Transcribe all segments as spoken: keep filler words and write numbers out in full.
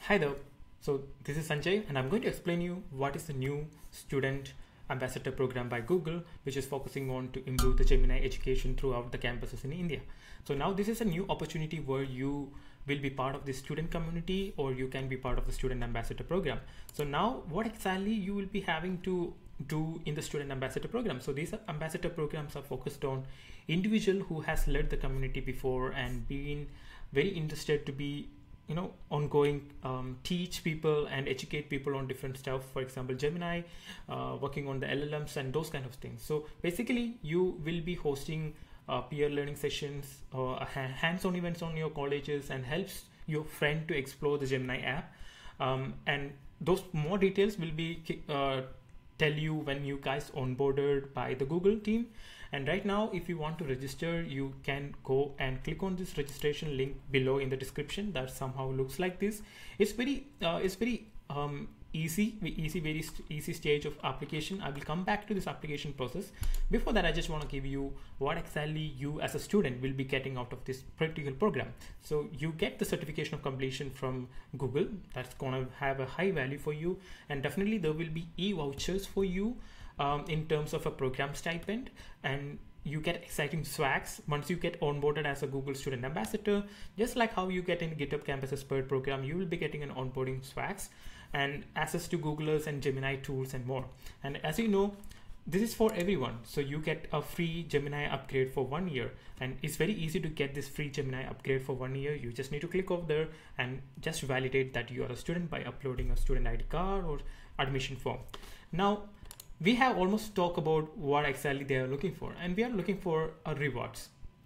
Hi there. So this is Sanjay and I'm going to explain you what is the new student ambassador program by Google, which is focusing on to improve the Gemini education throughout the campuses in India. So now this is a new opportunity where you will be part of the student community or you can be part of the student ambassador program. So now what exactly you will be having to do in the student ambassador program. So these ambassador programs are focused on individual who has led the community before and been very interested to be you know ongoing um, teach people and educate people on different stuff, for example Gemini, uh, working on the L L Ms and those kind of things. So basically you will be hosting uh, peer learning sessions or uh, hands-on events on your colleges and helps your friend to explore the Gemini app, um, and those more details will be uh, tell you when you guys onboarded by the Google team. And right now, if you want to register, you can go and click on this registration link below in the description. That somehow looks like this. It's very, uh, it's very um, easy, easy, very easy stage of application. I will come back to this application process. Before that, I just want to give you what exactly you as a student will be getting out of this particular program. So you get the certification of completion from Google. That's gonna have a high value for you, and definitely there will be e-vouchers for you. Um, in terms of a program stipend, and you get exciting swags once you get onboarded as a Google student ambassador. Just like how you get in GitHub Campus Expert program, you will be getting an onboarding swags and access to Googlers and Gemini tools and more. And as you know, this is for everyone, so you get a free Gemini upgrade for one year, and it's very easy to get this free Gemini upgrade for one year. You just need to click over there and just validate that you are a student by uploading a student I D card or admission form. Now we have almost talked about what exactly they are looking for, and we are looking for a rewards.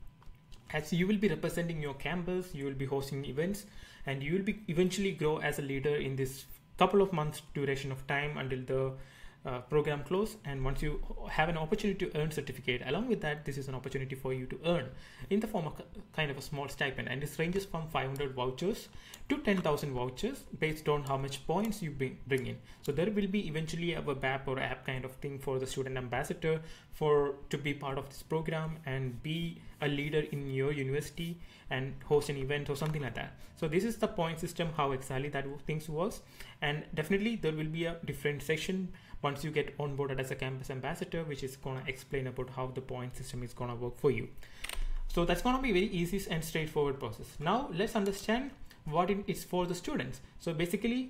As you will be representing your campus, you will be hosting events, and you will be eventually grow as a leader in this couple of months duration of time until the uh, program close. And once you have an opportunity to earn certificate, along with that, this is an opportunity for you to earn in the form of kind of a small stipend, and this ranges from five hundred vouchers to ten thousand vouchers based on how much points you bring, bring in. So there will be eventually a web app or app kind of thing for the student ambassador for to be part of this program and be a leader in your university and host an event or something like that. So this is the point system, how exactly that things works. And definitely there will be a different section once you get onboarded as a campus ambassador, which is going to explain about how the point system is going to work for you. So that's going to be very easy and straightforward process. Now let's understand what it is for the students. So basically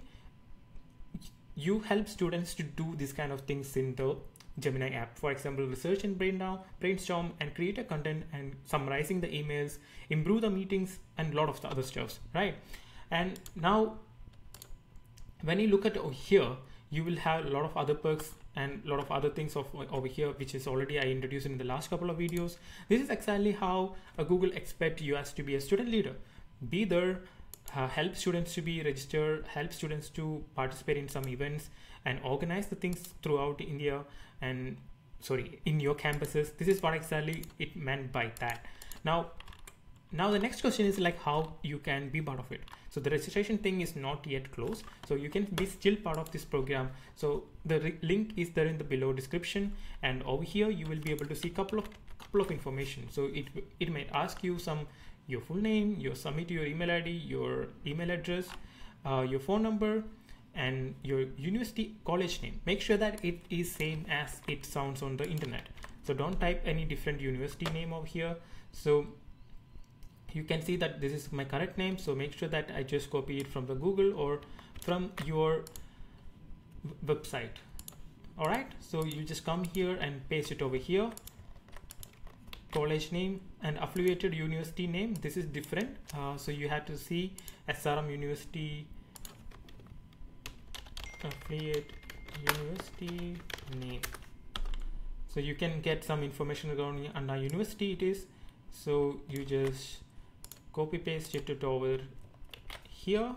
you help students to do these kind of things in the Gemini app. For example, research and brainstorm and create a content and summarizing the emails, improve the meetings, and a lot of the other stuff, right? And now when you look at over here, you will have a lot of other perks and a lot of other things of over here, which is already I introduced in the last couple of videos. This is exactly how a Google expect you as to be a student leader. Be there, uh, help students to be registered, help students to participate in some events and organize the things throughout India and sorry, in your campuses. This is what exactly it meant by that. Now, now the next question is like how you can be part of it. So the registration thing is not yet closed, so you can be still part of this program. So the link is there in the below description, and over here you will be able to see couple of couple of information. So it it might ask you some your full name, your submit your email I D, your email address, uh, your phone number, and your university college name. Make sure that it is same as it sounds on the internet. So don't type any different university name over here. So you can see that this is my correct name, so make sure that I just copy it from the Google or from your website. All right, so you just come here and paste it over here. College name and affiliated university name, this is different, uh, so you have to see S R M University affiliate university name. So you can get some information around on our university it is. So you just copy paste it over here,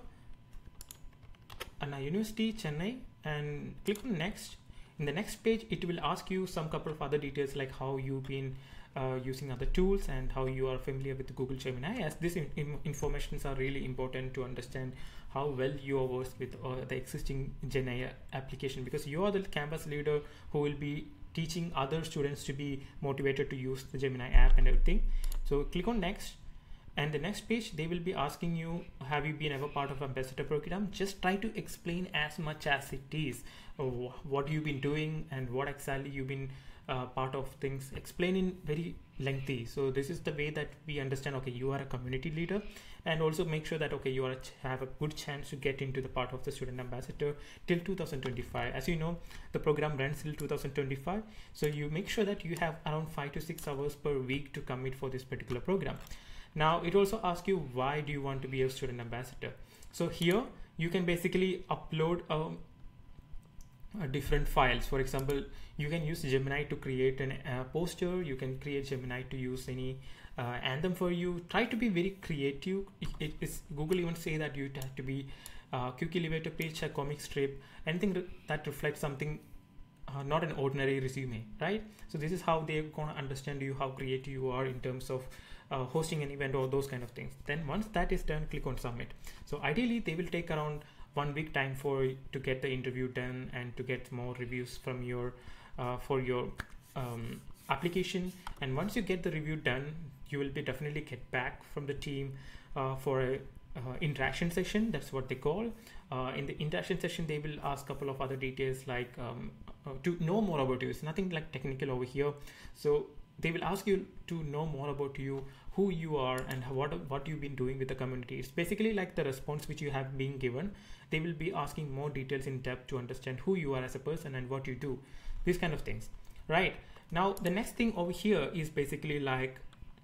Anna University Chennai, and click on next. In the next page it will ask you some couple of other details like how you've been uh, using other tools and how you are familiar with Google Gemini, as this in, in informations are really important to understand how well you are versed with uh, the existing Gemini application, because you are the campus leader who will be teaching other students to be motivated to use the Gemini app and everything. So click on next, And the next page, they will be asking you, have you been ever part of ambassador program? Just try to explain as much as it is, uh, what you've been doing and what exactly you've been uh, part of things. Explain in very lengthy. So this is the way that we understand, okay, you are a community leader, and also make sure that, okay, you are have a good chance to get into the part of the student ambassador till two thousand twenty-five. As you know, the program runs till two thousand twenty-five. So you make sure that you have around five to six hours per week to commit for this particular program. Now it also asks you, why do you want to be a student ambassador? So here you can basically upload a, a different files. For example, you can use Gemini to create an uh, poster. You can create Gemini to use any uh, anthem for you. Try to be very creative. It, it is Google even say that you have to be uh, quick elevator pitch, a comic strip, anything re that reflects something, uh, not an ordinary resume, right? So this is how they're gonna understand you, how creative you are in terms of Uh, hosting an event or those kind of things. Then once that is done, click on submit. So ideally they will take around one week time for to get the interview done and to get more reviews from your uh, for your um, application. And once you get the review done, you will be definitely get back from the team uh, for a uh, interaction session. That's what they call. Uh, in the interaction session, they will ask a couple of other details like um, uh, to know more about you. It's nothing like technical over here. So they will ask you to know more about you, who you are, and what what you've been doing with the community. It's basically like the response which you have been given. They will be asking more details in depth to understand who you are as a person and what you do, these kind of things, right? Now the next thing over here is basically like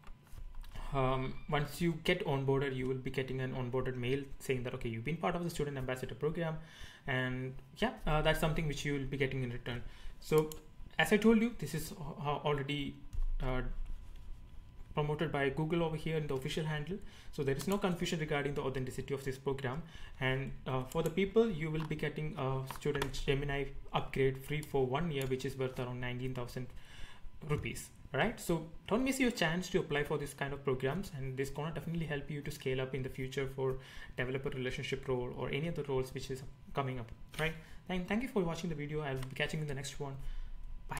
um, once you get onboarded, you will be getting an onboarded mail saying that, okay, you've been part of the student ambassador program, and yeah, uh, that's something which you will be getting in return. So as I told you, this is already Uh, promoted by Google over here in the official handle, so there is no confusion regarding the authenticity of this program. And uh, for the people, you will be getting a student Gemini upgrade free for one year, which is worth around nineteen thousand rupees, right? So don't miss your chance to apply for this kind of programs, and this gonna definitely help you to scale up in the future for developer relationship role or any other roles which is coming up, right? And thank you for watching the video. I'll be catching you in the next one.